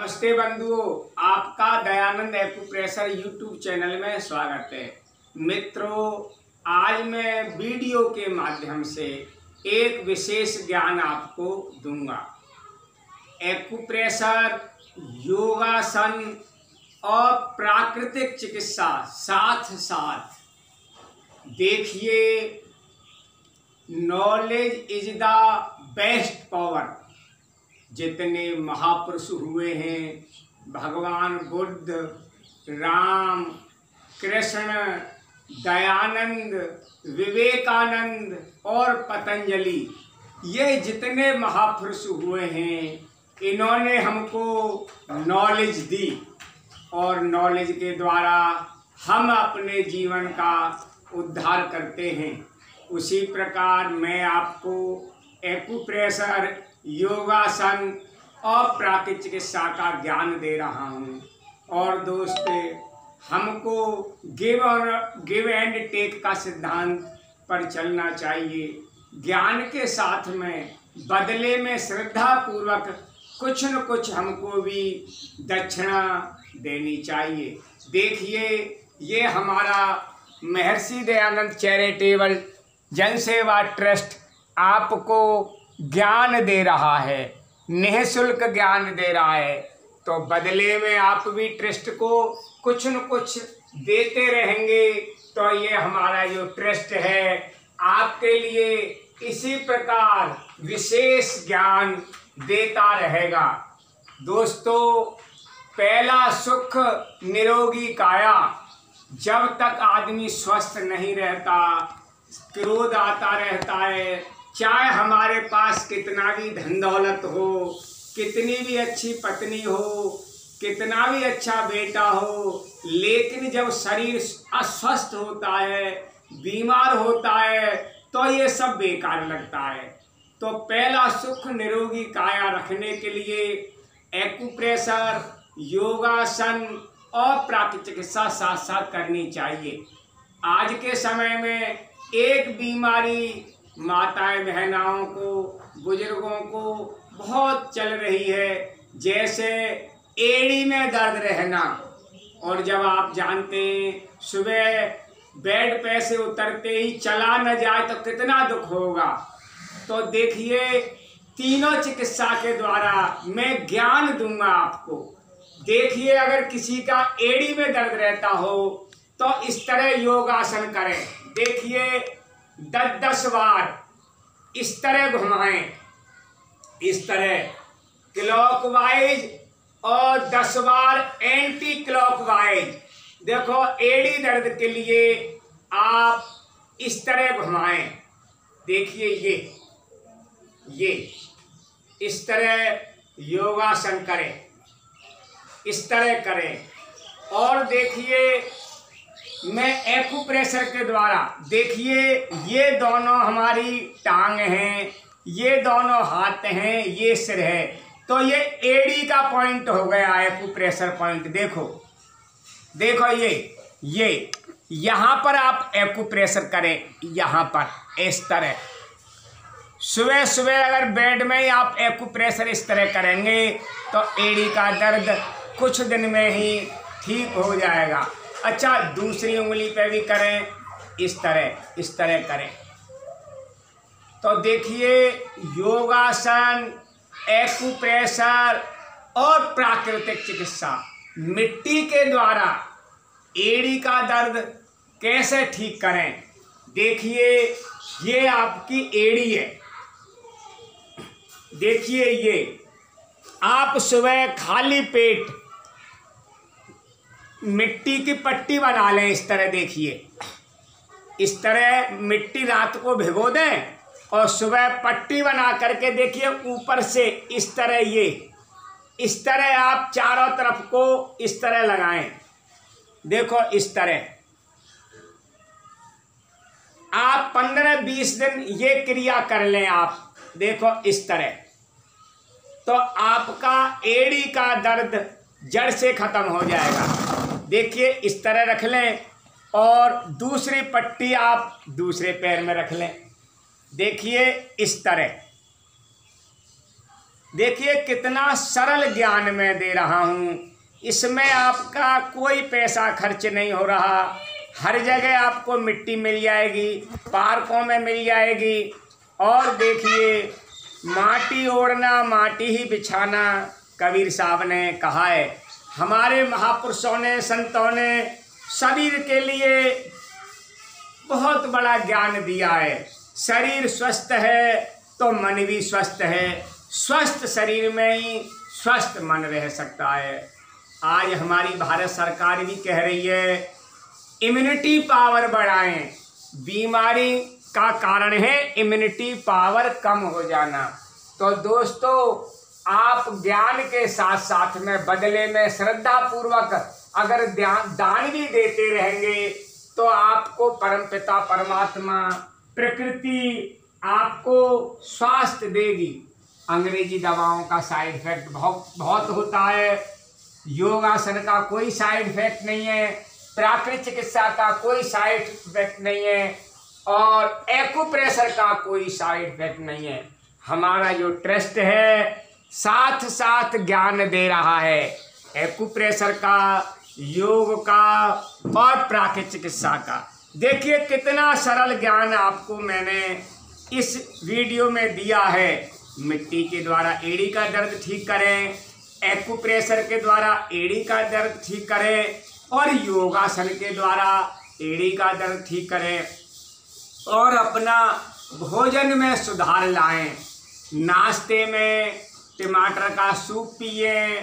नमस्ते बंधुओं, आपका दयानंद एक्यूप्रेशर यूट्यूब चैनल में स्वागत है। मित्रों, आज मैं वीडियो के माध्यम से एक विशेष ज्ञान आपको दूंगा। एक्यूप्रेशर, योगासन और प्राकृतिक चिकित्सा साथ साथ। देखिए, knowledge is the best power. जितने महापुरुष हुए हैं, भगवान बुद्ध, राम, कृष्ण, दयानंद, विवेकानंद और पतंजलि, ये जितने महापुरुष हुए हैं, इन्होंने हमको नॉलेज दी और नॉलेज के द्वारा हम अपने जीवन का उद्धार करते हैं। उसी प्रकार मैं आपको एक्यूप्रेशर, योगासन और प्राकृतिक चिकित्सा का ज्ञान दे रहा हूँ। और दोस्तों, हमको गिव एंड टेक का सिद्धांत पर चलना चाहिए। ज्ञान के साथ में बदले में श्रद्धा पूर्वक कुछ न कुछ हमको भी दक्षिणा देनी चाहिए। देखिए, ये हमारा महर्षि दयानंद चैरिटेबल जन सेवा ट्रस्ट आपको ज्ञान दे रहा है, निःशुल्क ज्ञान दे रहा है। तो बदले में आप भी ट्रस्ट को कुछ न कुछ देते रहेंगे, तो ये हमारा जो ट्रस्ट है आपके लिए इसी प्रकार विशेष ज्ञान देता रहेगा। दोस्तों, पहला सुख निरोगी काया। जब तक आदमी स्वस्थ नहीं रहता, क्रोध आता रहता है, चाहे हमारे पास कितना भी धन दौलत हो, कितनी भी अच्छी पत्नी हो, कितना भी अच्छा बेटा हो, लेकिन जब शरीर अस्वस्थ होता है, बीमार होता है, तो ये सब बेकार लगता है। तो पहला सुख निरोगी काया रखने के लिए एक्यूप्रेशर, योगासन और प्राकृतिक चिकित्सा साथ साथ करनी चाहिए। आज के समय में एक बीमारी माताएं बहनाओं को, बुजुर्गों को बहुत चल रही है, जैसे एड़ी में दर्द रहना। और जब आप जानते हैं सुबह बेड पे से उतरते ही चला न जाए तो कितना दुख होगा। तो देखिए, तीनों चिकित्सा के द्वारा मैं ज्ञान दूंगा आपको। देखिए, अगर किसी का एड़ी में दर्द रहता हो तो इस तरह योगासन करें। देखिए, 10-10 बार इस तरह घुमाएं, इस तरह क्लॉकवाइज और 10 बार एंटी क्लॉकवाइज। देखो, एड़ी दर्द के लिए आप इस तरह घुमाएं। देखिए, ये इस तरह योगासन करें, इस तरह करें। और देखिए, मैं एक्यूप्रेशर के द्वारा, देखिए ये दोनों हमारी टांग हैं, ये दोनों हाथ हैं, ये सिर है, तो ये एड़ी का पॉइंट हो गया एक्यूप्रेशर पॉइंट। देखो ये यहाँ पर आप एक्यूप्रेशर करें, यहाँ पर इस तरह। सुबह सुबह अगर बेड में ही आप एक्यूप्रेशर इस तरह करेंगे तो एड़ी का दर्द कुछ दिन में ही ठीक हो जाएगा। अच्छा, दूसरी उंगली पे भी करें, इस तरह करें। तो देखिए, योगासन, एक्यूप्रेशर और प्राकृतिक चिकित्सा मिट्टी के द्वारा एड़ी का दर्द कैसे ठीक करें। देखिए, ये आपकी एड़ी है। देखिए, ये आप सुबह खाली पेट मिट्टी की पट्टी बना लें, इस तरह। देखिए, इस तरह मिट्टी रात को भिगो दें और सुबह पट्टी बना करके देखिए ऊपर से इस तरह, ये इस तरह आप चारों तरफ को इस तरह लगाएं। देखो, इस तरह आप 15-20 दिन ये क्रिया कर लें आप। देखो, इस तरह, तो आपका एड़ी का दर्द जड़ से खत्म हो जाएगा। देखिए, इस तरह रख लें और दूसरी पट्टी आप दूसरे पैर में रख लें। देखिए, इस तरह देखिए कितना सरल ज्ञान मैं दे रहा हूँ। इसमें आपका कोई पैसा खर्च नहीं हो रहा। हर जगह आपको मिट्टी मिल जाएगी, पार्कों में मिल जाएगी। और देखिए, माटी ओढ़ना माटी ही बिछाना कबीर साहब ने कहा है। हमारे महापुरुषों ने, संतों ने शरीर के लिए बहुत बड़ा ज्ञान दिया है। शरीर स्वस्थ है तो मन भी स्वस्थ है। स्वस्थ शरीर में ही स्वस्थ मन रह सकता है। आज हमारी भारत सरकार भी कह रही है इम्यूनिटी पावर बढ़ाएं। बीमारी का कारण है इम्यूनिटी पावर कम हो जाना। तो दोस्तों, आप ज्ञान के साथ साथ में बदले में श्रद्धा पूर्वक अगर दान भी देते रहेंगे तो आपको परमपिता परमात्मा प्रकृति आपको स्वास्थ्य देगी। अंग्रेजी दवाओं का साइड इफेक्ट बहुत होता है। योगासन का कोई साइड इफेक्ट नहीं है, प्राकृतिक चिकित्सा का कोई साइड इफेक्ट नहीं है, और एक्यूप्रेशर का कोई साइड इफेक्ट नहीं है। हमारा जो ट्रस्ट है साथ साथ ज्ञान दे रहा है, एक्यूप्रेशर का, योग का और प्राकृतिक चिकित्सा का। देखिए कितना सरल ज्ञान आपको मैंने इस वीडियो में दिया है। मिट्टी के द्वारा एड़ी का दर्द ठीक करें, एक्यूप्रेशर के द्वारा एड़ी का दर्द ठीक करें, और योगासन के द्वारा एड़ी का दर्द ठीक करें, और अपना भोजन में सुधार लाएं। नाश्ते में टमाटर का सूप पिए,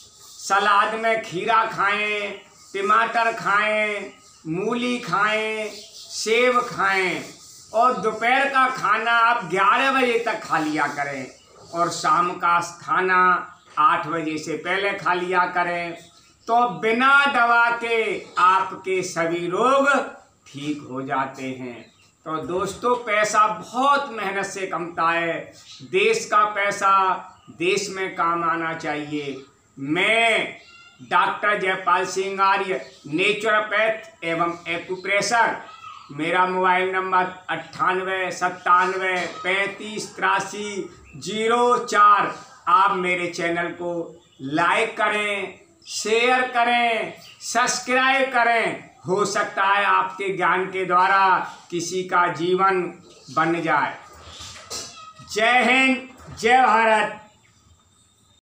सलाद में खीरा खाएं, टमाटर खाएं, मूली खाएं, सेब खाएं, और दोपहर का खाना आप 11 बजे तक खा लिया करें, और शाम का खाना 8 बजे से पहले खा लिया करें। तो बिना दवा के आपके सभी रोग ठीक हो जाते हैं। तो दोस्तों, पैसा बहुत मेहनत से कमता है। देश का पैसा देश में काम आना चाहिए। मैं डॉक्टर जयपाल सिंह आर्य, नेचुरोपैथ एवं एक्यूप्रेशर। मेरा मोबाइल नंबर 98 97 35 83 04। आप मेरे चैनल को लाइक करें, शेयर करें, सब्सक्राइब करें। हो सकता है आपके ज्ञान के द्वारा किसी का जीवन बन जाए। जय हिंद, जय भारत।